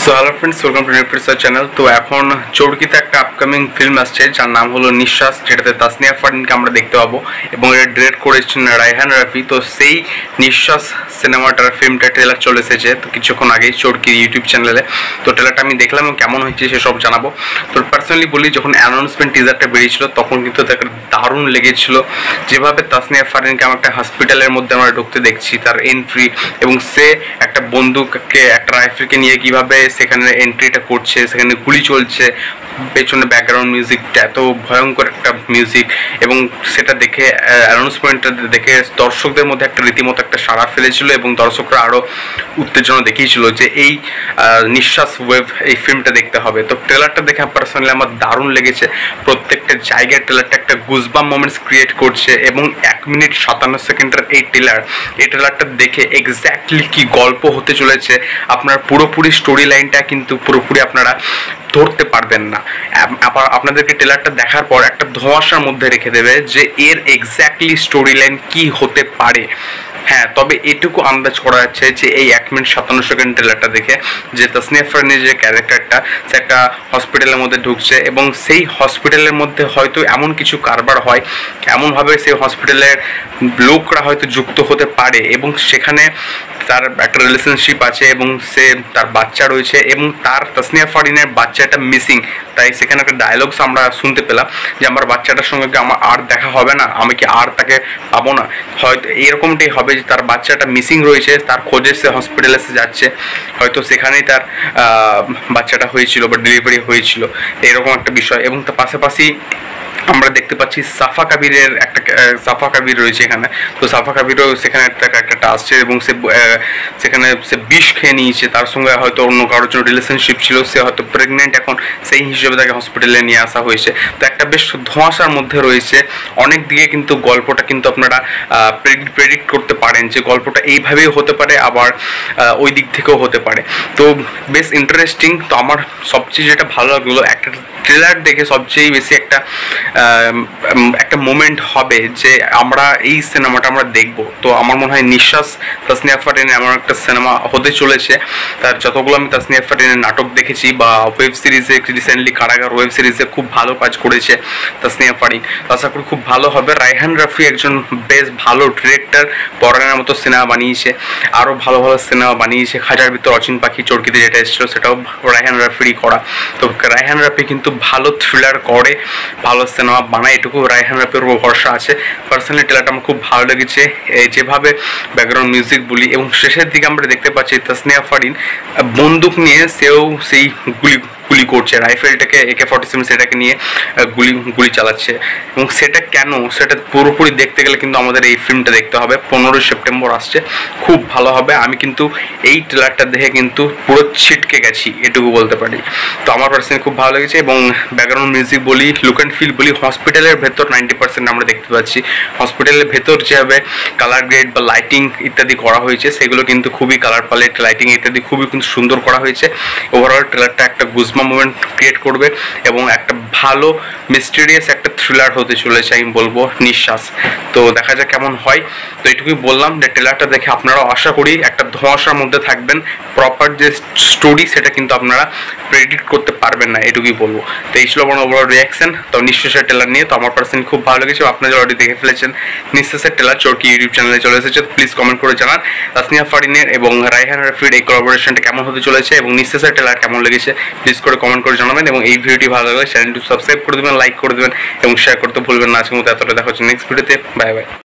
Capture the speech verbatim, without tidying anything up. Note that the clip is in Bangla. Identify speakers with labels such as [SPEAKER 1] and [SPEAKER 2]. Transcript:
[SPEAKER 1] So hello friends, welcome to news channel. তো এখন চরকিতে একটা আপকামিং ফিল্ম আসছে যার নাম হলো নিঃশ্বাস, যেটাতে তাসনিয়া ফারিনকে আমরা দেখতে পাবো এবং এটা ডিরেক্ট করেছেন রায়হান রাফি। তো সেই নিঃশ্বাস সিনেমাটার ফিল্মটা ট্রেলার চলে এসেছে তো কিছুক্ষণ আগেই চরকি ইউটিউব চ্যানেলে। তো ট্রেলারটা আমি দেখলাম এবং কেমন হয়েছে সেসব জানাবো। তো পার্সোনালি বলি, যখন অ্যানাউন্সমেন্ট টিজারটা বেরিয়েছিল তখন কিন্তু তাকে দারুণ লেগেছিল। যেভাবে তাসনিয়া ফারিনকে আমরা একটা হসপিটালের মধ্যে আমরা ঢুকতে দেখছি, তার এন্ট্রি এবং সে একটা বন্দুককে একটা রাইফেলকে নিয়ে কীভাবে সেখানে এন্ট্রিটা করছে, সেখানে গুলি চলছে, পেছনে ব্যাকগ্রাউন্ড মিউজিকটা এত ভয়ঙ্কর একটা মিউজিক, এবং সেটা দেখে অ্যানাউন্সমেন্টটা দেখে দর্শকদের মধ্যে একটা রীতিমতো একটা সাড়া ফেলেছিল এবং দর্শকরা আরও উত্তেজনা দেখিয়েছিল যে এই নিঃশ্বাস ওয়েভ এই ফিল্মটা দেখতে হবে। তো ট্রেলারটা দেখে পার্সোনালি আমার দারুণ লেগেছে। প্রত্যেকটা জায়গায় ট্রেলারটা একটা গুজবাম মোমেন্টস ক্রিয়েট করছে এবং এক মিনিট সাতান্ন সেকেন্ডের এই ট্রেলার এই ট্রেলারটা দেখে এক্স্যাক্টলি কি গল্প হতে চলেছে আপনার পুরোপুরি স্টোরি লাইনটা কিন্তু পুরোপুরি আপনারা ধরতে পারবেন না। আবার আপনাদেরকে ট্রেলারটা দেখার পর একটা ধোঁয়াশার মধ্যে রেখে দেবে যে এর এক্স্যাক্টলি স্টোরি লাইন কী হতে পারে। হ্যাঁ, তবে এটুকু আন্দাজ করা যাচ্ছে যে এই এক মিনিট সাতান্ন সেকেন্ড ট্রেলারটা দেখে যে তাসনিয়া ফারিনের যে ক্যারেক্টারটা সে একটা হসপিটালের মধ্যে ঢুকছে এবং সেই হসপিটালের মধ্যে হয়তো এমন কিছু কারবার হয়, এমনভাবে সেই হসপিটালের লোকরা হয়তো যুক্ত হতে পারে এবং সেখানে তার একটা রিলেশনশিপ আছে এবং সে তার বাচ্চা রয়েছে এবং তার তাসনিয়া ফারিনের বাচ্চাটা মিসিং। তাই সেখানে একটা ডায়লগস আমরা শুনতে পেলাম যে আমার বাচ্চাটার সঙ্গে কি আমার আর দেখা হবে না, আমি কি আর তাকে পাবো না। হয়তো এরকমটাই হবে যে তার বাচ্চাটা মিসিং রয়েছে, তার খোঁজে সে হসপিটালে সে যাচ্ছে, হয়তো সেখানেই তার বাচ্চাটা হয়েছিল বা ডেলিভারি হয়েছিল, এরকম একটা বিষয়। এবং তার পাশাপাশি আমরা দেখতে পাচ্ছি সাফা কাবিরের একটা সাফা কাবির রয়েছে এখানে। তো সাফা কাবিরও সেখানে একটা ক্যারেক্টারটা আসছে এবং সে সেখানে সে বিষ খেয়ে নিয়েছে, তার সঙ্গে হয়তো অন্য কারোর জন্য রিলেশনশিপ ছিল, সে হয়তো প্রেগনেন্ট এখন, সেই হিসেবে তাকে হসপিটালে নিয়ে আসা হয়েছে। তো একটা বেশ ধোঁয়াশার মধ্যে রয়েছে। অনেক দিকে কিন্তু গল্পটা কিন্তু আপনারা প্রেডিক্ট করতে পারেন যে গল্পটা এইভাবেই হতে পারে, আবার ওই দিক থেকেও হতে পারে। তো বেশ ইন্টারেস্টিং। তো আমার সবচেয়ে যেটা ভালো লাগলো, একটা ট্রেলার দেখে সবচেয়ে বেশি একটা একটা মোমেন্ট হবে যে আমরা এই সিনেমাটা আমরা দেখব। তো আমার মনে হয় নিঃশ্বাস তাসনিয়া ফারিনের এমন একটা সিনেমা হতে চলেছে। তার যতগুলো আমি তাসনিয়া ফারিনের নাটক দেখেছি বা ওয়েব সিরিজে, রিসেন্টলি কারাগার ওয়েব সিরিজে খুব ভালো কাজ করেছে তাসনিয়া ফারিন, আশা করি খুব ভালো হবে। রায়হান রাফি একজন বেশ ভালো ডিরেক্টর, পরানের মতো সিনেমা বানিয়েছে, আরও ভালো ভালো সিনেমা বানিয়েছে। খাজার ভিতর অচিন পাখি চরকিতে যেটা এসেছিল সেটাও রায়হান রাফিরই করা। তো রায়হান রাফি কিন্তু ভালো থ্রিলার করে, ভালো সিনেমা বানায়, এটুকু রায়হান রাফির উপর ভরসা আছে। পার্সোনালি ট্রেলারটা আমার খুব ভালো লেগেছে, যেভাবে ব্যাকগ্রাউন্ড মিউজিক বলি এবং শেষের দিকে আমরা দেখতে পাচ্ছি তাসনিয়া ফারিন বন্দুক নিয়ে সেও সেই গুলি গুলি করছে, রাইফেলটাকে একে ফর্টি সেভেন সেটাকে নিয়ে গুলি গুলি চালাচ্ছে। এবং সেটা কেন, সেটা পুরোপুরি দেখতে গেলে কিন্তু আমাদের এই ফিল্মটা দেখতে হবে। পনেরোই সেপ্টেম্বর আসছে, খুব ভালো হবে। আমি কিন্তু এই ট্রেলারটা দেখে কিন্তু পুরো ছিটকে গেছি, এটুকু বলতে পারি। তো আমার পার্সোনালি খুব ভালো লেগেছে এবং ব্যাকগ্রাউন্ড মিউজিক বলি, লুক অ্যান্ড ফিল বলি, হসপিটালের ভেতর নাইনটি পার্সেন্ট আমরা দেখতে পাচ্ছি। হসপিটালের ভেতর যেভাবে কালার গ্রেড বা লাইটিং ইত্যাদি করা হয়েছে সেগুলো কিন্তু খুবই কালার প্যালেট, লাইটিং ইত্যাদি খুবই কিন্তু সুন্দর করা হয়েছে। ওভারঅল ট্রেলারটা একটা গুজবাম মোমেন্ট ক্রিয়েট করবে এবং একটা ভালো মিস্টেরিয়াস একটা থ্রিলার হতে চলেছে আমি বলবো নিঃশ্বাস। তো দেখা যাক কেমন হয়। তো এটুকুই বললাম যে ট্রেলারটা দেখে আপনারাও আশা করি একটা ধোঁয়াশার মধ্যে থাকবেন, প্রপার যে স্টোরি সেটা কিন্তু আপনারা প্রেডিক্ট করতে পারবেন না, এটুকুই বলবো। তো এই ছিল আমার ওভারঅল রিয়াকশন তো নিঃশ্বাসের ট্রেলার নিয়ে। তো আমার পার্সোনালি খুব ভালো লেগেছে, আপনারা অলরেডি দেখে ফেলেছেন নিঃশ্বাসের ট্রেলার চরকি ইউটিউব চ্যানেলে চলে এসেছে। প্লিজ কমেন্ট করে জানান তাসনিয়া ফারিনের এবং রায়হান রাফির এই কোলাবোরেশনটা কেমন হতে চলেছে এবং নিঃশ্বাসের ট্রেলার কেমন লেগেছে প্লিজ করে কমেন্ট করে জানাবেন। এবং এই ভিডিওটি ভালো লাগলে চ্যানেলটি সাবস্ক্রাইব করে দেবেন, লাইক করে দেবেন এবং শেয়ার করতে ভুলবেন না। আজকের মতো এতটা দেখা হচ্ছে নেক্সট ভিডিওতে। Bye by.